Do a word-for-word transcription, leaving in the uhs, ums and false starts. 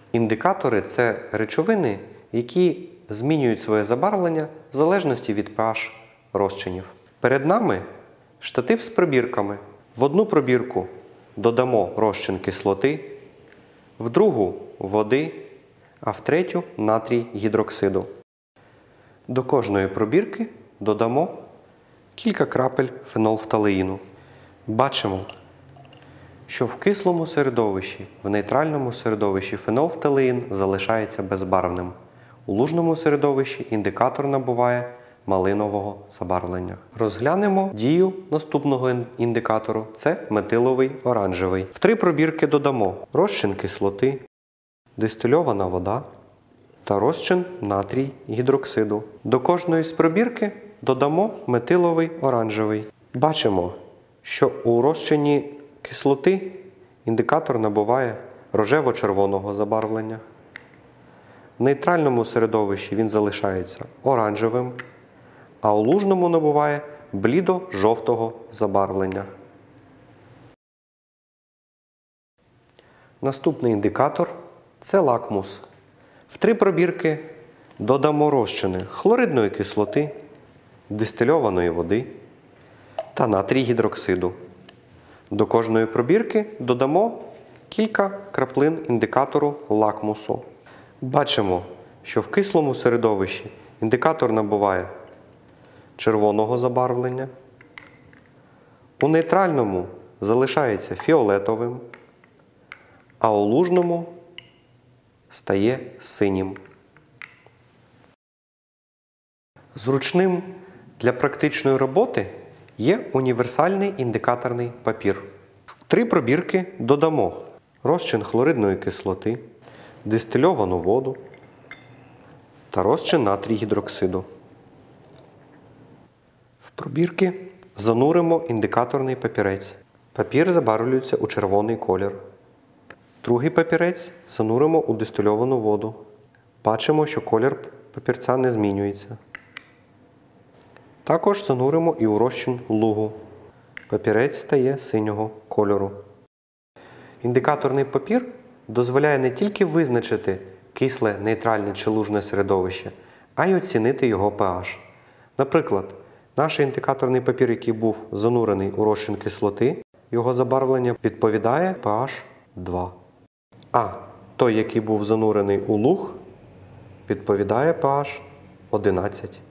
Індикатори – це речовини, які змінюють своє забарвлення в залежності від pH розчинів. Перед нами штатив з пробірками. В одну пробірку додамо розчин кислоти, в другу – води, а в третю – натрій гідроксиду. До кожної пробірки додамо кілька крапель фенолфталеїну. Бачимо, що в кислому середовищі, в нейтральному середовищі фенолфталеїн залишається безбарвним. У лужному середовищі індикатор набуває малинового забарвлення. Розглянемо дію наступного індикатору – це метиловий оранжевий. В три пробірки додамо розчин кислоти, дистильована вода та розчин натрій гідроксиду. До кожної з пробірки додамо метиловий оранжевий. Бачимо, що у розчині кислоти індикатор набуває рожево-червоного забарвлення. В нейтральному середовищі він залишається оранжевим, а у лужному набуває блідо-жовтого забарвлення. Наступний індикатор – це лакмус. В три пробірки додамо розчини хлоридної кислоти, дистильованої води та натрій гідроксиду. До кожної пробірки додамо кілька краплин індикатору лакмусу. Бачимо, що в кислому середовищі індикатор набуває червоного забарвлення, у нейтральному залишається фіолетовим, а у лужному стає синім. Зручним для практичної роботи є універсальний індикаторний папір. В три пробірки додамо розчин хлоридної кислоти, дистильовану воду та розчин натрій гідроксиду. В пробірки зануримо індикаторний папірець. Папір забарвлюється у червоний колір. Другий папірець зануримо у дистильовану воду. Бачимо, що колір папірця не змінюється. Також зануримо і у розчин лугу. Папірець стає синього кольору. Індикаторний папір дозволяє не тільки визначити кисле, нейтральне чи лужне середовище, а й оцінити його pH. Наприклад, наш індикаторний папір, який був занурений у розчин кислоти, його забарвлення відповідає pH два. А той, який був занурений у луг, відповідає pH одинадцять.